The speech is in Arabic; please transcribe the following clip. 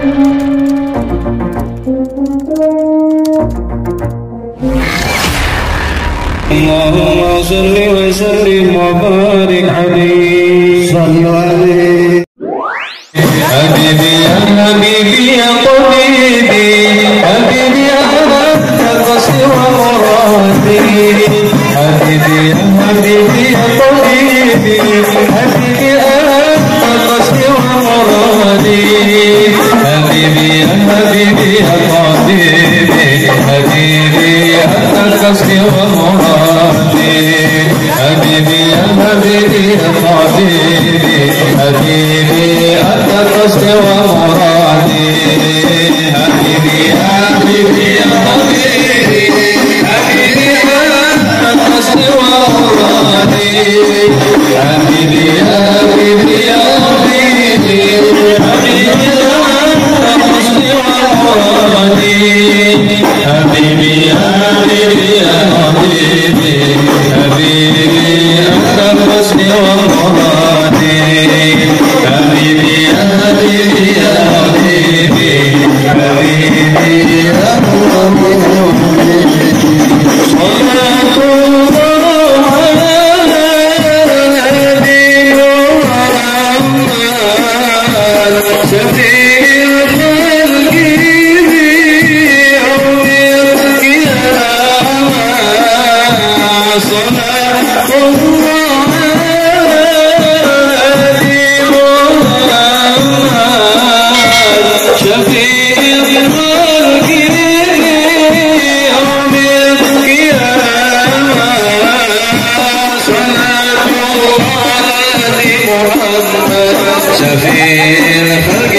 اللهم صل وسلم وبارك عليه. صلوا عليه. حبيبي يا حبيبي يا طبيبي، حبيبي أنت قصدي ومرادي، حبيبي يا حبيبي يا طبيبي، حبيبي أنت قصدي ومرادي، حبيبي يا حبيبي يا طبيبي، حبيبي أنت قصدي ومرادي، حبيبي يا حبيبي يا طبيبي، حبيبي أنت قصدي ومرادي، حبيبي يا حبيبي يا طبيبي، حبيبي أنت قصدي ومرادي، حبيبي يا حبيبي يا طبيبي، حبيبي أنت قصدي ومرادي، حبيبي يا حبيبي يا طبيبي، حبيبي أنت قصدي ومرادي، حبيبي يا حبيبي يا حبيبي، حبيبي يا طبيبي. صلاة الله على الهادي محمد شفيع الخلق في يوم القيامة. صلاة الله شفيع الخلق يوم القيامة. صلاة الله على محمد شفيع الخلق